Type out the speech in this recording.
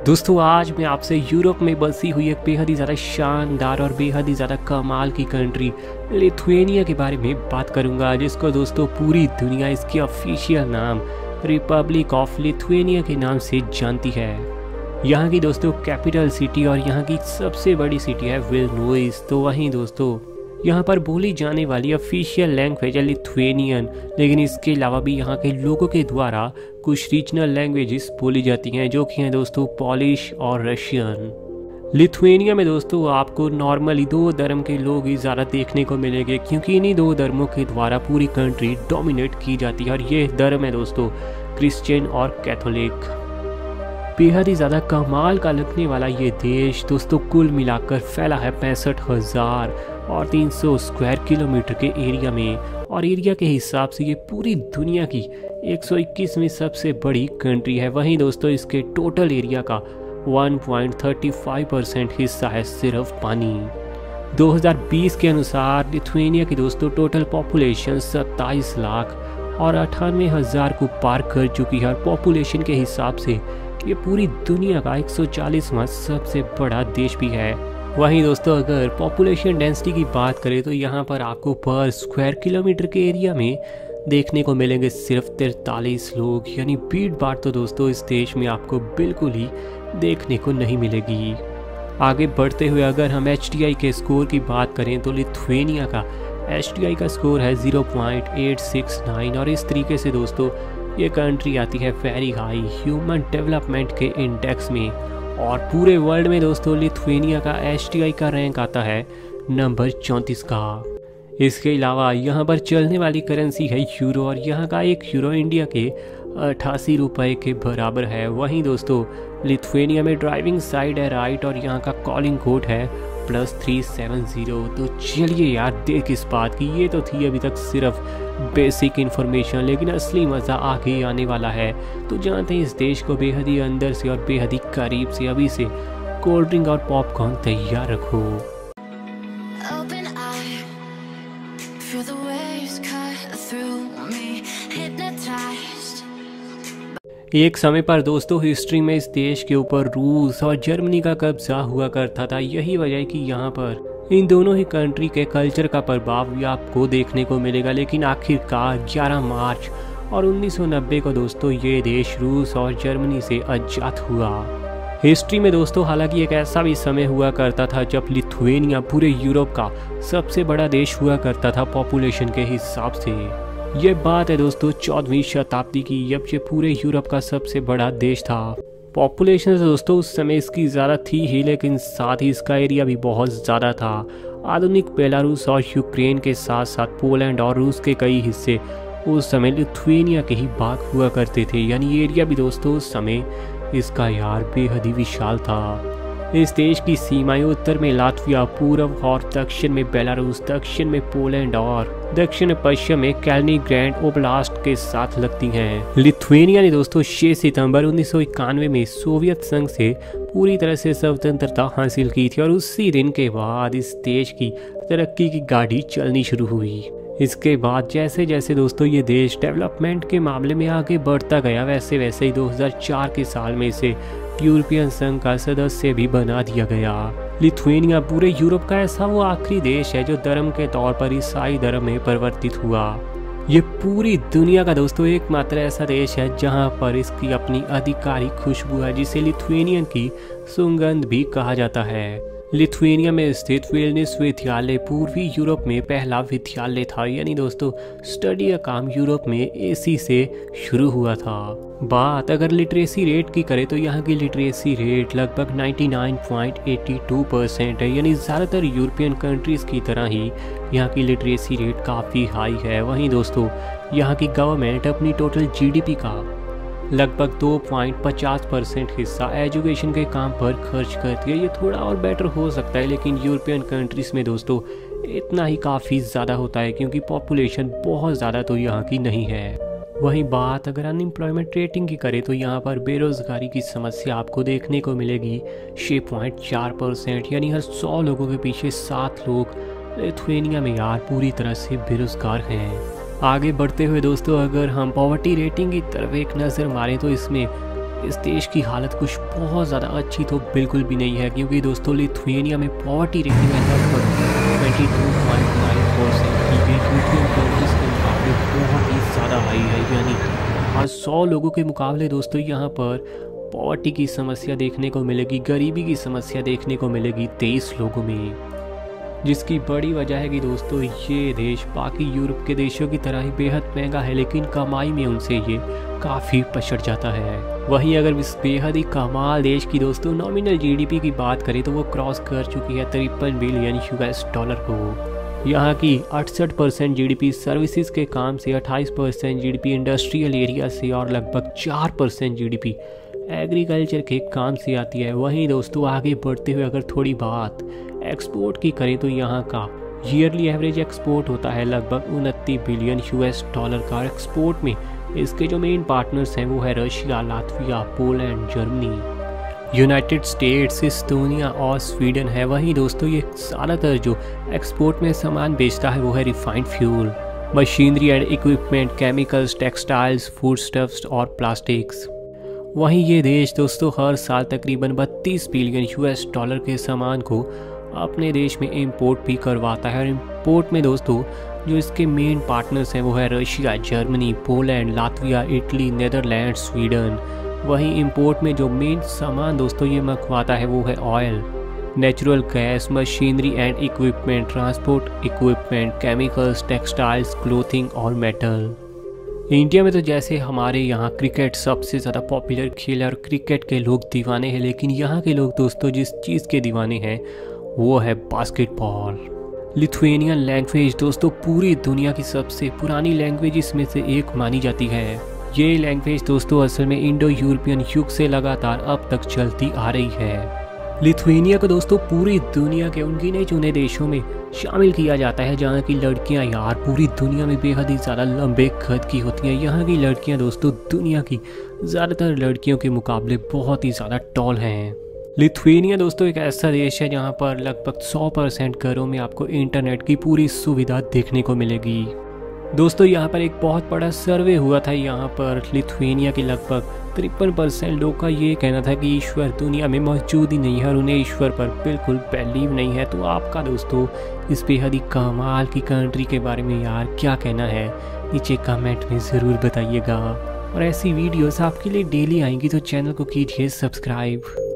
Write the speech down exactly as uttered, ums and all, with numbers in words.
दोस्तों आज मैं आपसे यूरोप में बसी हुई एक बेहद ही ज़्यादा शानदार और बेहद ही ज़्यादा कमाल की कंट्री लिथुआनिया के बारे में बात करूंगा, जिसको दोस्तों पूरी दुनिया इसके ऑफिशियल नाम रिपब्लिक ऑफ लिथुआनिया के नाम से जानती है। यहाँ की दोस्तों कैपिटल सिटी और यहाँ की सबसे बड़ी सिटी है विल्नियस। तो वहीं दोस्तों यहाँ पर बोली जाने वाली ऑफिशियल लैंग्वेज है लिथुआनियन, लेकिन इसके अलावा भी यहाँ के लोगों के द्वारा कुछ रीजनल लैंग्वेजेस बोली जाती हैं, जो कि हैं दोस्तों पोलिश और रशियन। लिथुआनिया में दोस्तों आपको नॉर्मली दो धर्म के लोग ही ज़्यादा देखने को मिलेंगे, क्योंकि इन्हीं दो धर्मों के द्वारा पूरी कंट्री डोमिनेट की जाती है, और ये धर्म है दोस्तों क्रिश्चियन और कैथोलिक। बेहद ही ज़्यादा कमाल का लगने वाला ये देश दोस्तों कुल मिलाकर फैला है पैंसठ हज़ार और तीन सौ स्क्वायर किलोमीटर के एरिया में, और एरिया के हिसाब से ये पूरी दुनिया की एक सौ इक्कीसवीं सबसे बड़ी कंट्री है। वहीं दोस्तों इसके टोटल एरिया का एक पॉइंट तीन पाँच परसेंट हिस्सा है सिर्फ पानी। दो हज़ार बीस के अनुसार लिथुआनिया की दोस्तों टोटल पॉपुलेशन सत्ताईस लाख और अट्ठानवे हज़ार को पार कर चुकी है, और पॉपुलेशन के हिसाब से ये पूरी दुनिया का एक सौ चालीसवां सबसे बड़ा देश भी है। वहीं दोस्तों अगर पॉपुलेशन डेंसिटी की बात करें तो यहाँ पर आपको पर स्क्वायर किलोमीटर के एरिया में देखने को मिलेंगे सिर्फ तैंतालीस लोग, यानी भीड़ भाड़ तो दोस्तों इस देश में आपको बिल्कुल ही देखने को नहीं मिलेगी। आगे बढ़ते हुए अगर हम एच डी आई के स्कोर की बात करें तो लिथुआनिया का एच डी आई का स्कोर है ज़ीरो पॉइंट आठ सिक्स नाइन, और इस तरीके से दोस्तों ये कंट्री आती है वेरी हाई ह्यूमन डेवलपमेंट के इंडेक्स में, और पूरे वर्ल्ड में दोस्तों लिथुआनिया का एच डी आई का रैंक आता है नंबर चौंतीस का। इसके अलावा यहाँ पर चलने वाली करेंसी है यूरो, और यहाँ का एक यूरो इंडिया के अट्ठासी रुपये के बराबर है। वहीं दोस्तों लिथुआनिया में ड्राइविंग साइड है राइट, और यहाँ का कॉलिंग कोड है प्लस थ्री सेवन ज़ीरो। तो चलिए यार देख इस बात की, ये तो थी अभी तक सिर्फ बेसिक इन्फॉर्मेशन, लेकिन असली मज़ा आगे आने वाला है। तो जानते हैं इस देश को बेहद ही अंदर से और बेहद ही करीब से। अभी से कोल्ड ड्रिंक और पॉपकॉर्न तैयार रखो। एक समय पर दोस्तों हिस्ट्री में इस देश के ऊपर रूस और जर्मनी का कब्जा हुआ करता था। यही वजह है कि यहाँ पर इन दोनों ही कंट्री के कल्चर का प्रभाव भी आपको देखने को मिलेगा। लेकिन आखिरकार ग्यारह मार्च और उन्नीस सौ नब्बे को दोस्तों ये देश रूस और जर्मनी से आजाद हुआ। हिस्ट्री में दोस्तों हालांकि एक ऐसा भी समय हुआ करता था जब लिथुआनिया पूरे यूरोप का सबसे बड़ा देश हुआ करता था पॉपुलेशन के हिसाब से। ये बात है दोस्तों चौदहवीं शताब्दी की, जब ये पूरे यूरोप का सबसे बड़ा देश था। पॉपुलेशन से दोस्तों उस समय इसकी ज़्यादा थी ही, लेकिन साथ ही इसका एरिया भी बहुत ज़्यादा था। आधुनिक बेलारूस और यूक्रेन के साथ साथ पोलैंड और रूस के कई हिस्से उस समय लिथुआनिया के ही भाग हुआ करते थे, यानी एरिया भी दोस्तों उस समय इसका यार बेहद ही विशाल था। इस देश की सीमाएं उत्तर में लातविया, पूर्व और दक्षिण में बेलारूस, दक्षिण में पोलैंड और दक्षिण पश्चिम में कैलिनिंग्रैड ओब्लास्ट के साथ लगती हैं। लिथुआनिया ने दोस्तों छह सितंबर उन्नीस सौ इक्यानवे में सोवियत संघ से पूरी तरह से स्वतंत्रता हासिल की थी, और उसी दिन के बाद इस देश की तरक्की की गाड़ी चलनी शुरू हुई। इसके बाद जैसे जैसे दोस्तों ये देश डेवलपमेंट के मामले में आगे बढ़ता गया, वैसे वैसे ही दो हज़ार चार के साल में इसे यूरोपियन संघ का सदस्य भी बना दिया गया। लिथुआनिया पूरे यूरोप का ऐसा वो आखिरी देश है जो धर्म के तौर पर ईसाई धर्म में परिवर्तित हुआ। ये पूरी दुनिया का दोस्तों एकमात्र ऐसा देश है जहां पर इसकी अपनी आधिकारिक खुशबू है, जिसे लिथुआनियन की सुगंध भी कहा जाता है। लिथुआनिया में स्थित विल्नियस विद्यालय पूर्वी यूरोप में पहला विद्यालय था, यानी दोस्तों स्टडी का काम यूरोप में एसी से शुरू हुआ था। बात अगर लिटरेसी रेट की करें तो यहाँ की लिटरेसी रेट लगभग निन्यानवे पॉइंट आठ दो परसेंट है, यानी ज़्यादातर यूरोपियन कंट्रीज़ की तरह ही यहाँ की लिटरेसी रेट काफ़ी हाई है। वहीं दोस्तों यहाँ की गवर्नमेंट अपनी टोटल जीडीपी का लगभग दो पॉइंट पचास परसेंट हिस्सा एजुकेशन के काम पर खर्च करती है। ये थोड़ा और बेटर हो सकता है, लेकिन यूरोपियन कंट्रीज़ में दोस्तों इतना ही काफ़ी ज़्यादा होता है, क्योंकि पॉपुलेशन बहुत ज़्यादा तो यहाँ की नहीं है। वहीं बात अगर अनएम्प्लॉयमेंट रेटिंग की करें तो यहाँ पर बेरोज़गारी की समस्या आपको देखने को मिलेगी छः पॉइंट चार परसेंट, यानी हर सौ लोगों के पीछे सात लोग लिथुआनिया में यार पूरी तरह से बेरोज़गार हैं। आगे बढ़ते हुए दोस्तों अगर हम पॉवर्टी रेटिंग की तरफ एक नज़र मारें तो इसमें इस देश की हालत कुछ बहुत ज़्यादा अच्छी तो बिल्कुल भी नहीं है, क्योंकि दोस्तों लिथुएनिया में पॉवर्टी रेटिंग है लगभग बाईस पॉइंट नौ परसेंट की, यूरोपियन कंट्रीज के मुकाबले बहुत ही ज़्यादा हाई है। यानी हर सौ लोगों के मुकाबले दोस्तों यहाँ पर पॉवर्टी की समस्या देखने को मिलेगी, गरीबी की समस्या देखने को मिलेगी तेईस लोगों में, जिसकी बड़ी वजह है कि दोस्तों ये देश बाकी यूरोप के देशों की तरह ही बेहद महंगा है, लेकिन कमाई में उनसे ये काफ़ी पछड़ जाता है। वहीं अगर इस बेहद ही कमाल देश की दोस्तों नॉमिनल जीडीपी की बात करें तो वो क्रॉस कर चुकी है तिरपन बिलियन यूएस डॉलर को। यहाँ की अड़सठ परसेंट जीडीपी सर्विसेज के काम से, अट्ठाईस परसेंट जीडीपी इंडस्ट्रियल एरिया से और लगभग चार परसेंट जीडीपी एग्रीकल्चर के काम से आती है। वहीं दोस्तों आगे बढ़ते हुए अगर थोड़ी बात एक्सपोर्ट की करें तो यहाँ का ईयरली एवरेज एक्सपोर्ट होता है लगभग उनतीस बिलियन यूएस डॉलर का। एक्सपोर्ट में इसके जो मेन पार्टनर्स हैं वो है Russia, Latvia, Poland, Germany, United States, Estonia और स्वीडन है। वहीं दोस्तों ये ज़्यादातर जो एक्सपोर्ट में सामान बेचता है वो है refined fuel, machinery and equipment, chemicals, textiles, food stuffs और प्लास्टिक्स। वहीं ये देश दोस्तों हर साल तकरीबन बत्तीस बिलियन यूएस डॉलर के सामान को अपने देश में इंपोर्ट भी करवाता है। और इंपोर्ट में दोस्तों जो इसके मेन पार्टनर्स हैं वो है Russia, Germany, Poland, Latvia, Italy, Netherland, Sweden. वहीं इंपोर्ट में जो मेन सामान दोस्तों ये मंगवाता है वो है oil, natural gas, machinery and equipment, transport equipment, chemicals, textiles, clothing और मेटल। इंडिया में तो जैसे हमारे यहाँ क्रिकेट सबसे ज़्यादा पॉपुलर खेल है और क्रिकेट के लोग दीवाने हैं, लेकिन यहाँ के लोग दोस्तों जिस चीज़ के दीवाने हैं वो है बास्केटबॉल। लिथुएनियन लैंग्वेज दोस्तों पूरी दुनिया की सबसे पुरानी लैंग्वेज में से एक मानी जाती है। ये लैंग्वेज दोस्तों असल में इंडो यूरोपियन युग से लगातार अब तक चलती आ रही है। लिथुएनिया को दोस्तों पूरी दुनिया के उन गिने चुने देशों में शामिल किया जाता है जहाँ की लड़कियाँ यार पूरी दुनिया में बेहद ही ज़्यादा लंबे कद की होती हैं। यहाँ की लड़कियाँ दोस्तों दुनिया की ज़्यादातर लड़कियों के मुकाबले बहुत ही ज़्यादा टॉल हैं। लिथुएनिया दोस्तों एक ऐसा देश है जहाँ पर लगभग सौ परसेंट घरों में आपको इंटरनेट की पूरी सुविधा देखने को मिलेगी। दोस्तों यहाँ पर एक बहुत बड़ा सर्वे हुआ था, यहाँ पर लिथुएनिया के लगभग तिरपन परसेंट लोग का ये कहना था कि ईश्वर दुनिया में मौजूद ही नहीं है और उन्हें ईश्वर पर बिल्कुल बिलीव नहीं है। तो आपका दोस्तों इस बेहद ही कमाल की कंट्री के बारे में यार क्या कहना है, नीचे कमेंट में ज़रूर बताइएगा। और ऐसी वीडियोस आपके लिए डेली आएंगी तो चैनल को कीजिए सब्सक्राइब।